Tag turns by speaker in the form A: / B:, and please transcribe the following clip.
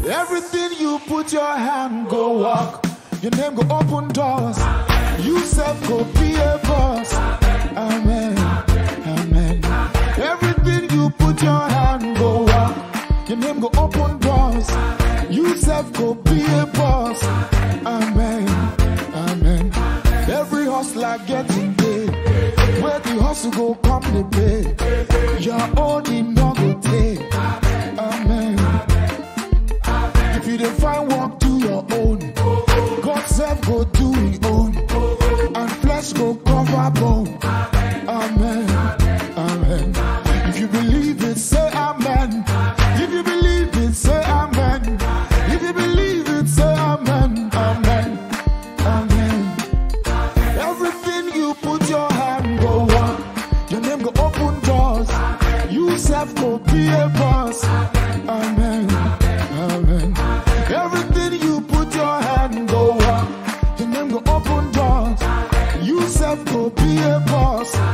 A: Everything you put your hand go walk. Your name go open doors. You self go be a boss. Amen. Amen. Everything you put your hand go walk. Your name go open doors. You self go be a boss. Amen. Amen. Every hustler getting paid. Where the hustle go come the pay. Your own in no go take. Amen. If you don't find work, do your own. God self go do his own. And flesh go cover bone. Amen. Amen. If you believe it, say amen. If you believe it, say amen. If you believe it, say amen. Amen. Amen. Everything you put your hand go walk. Your name go open doors. You self go be a boss. Amen. Amen. Everything you put your hand go walk. Your name go open doors. You self go be a boss.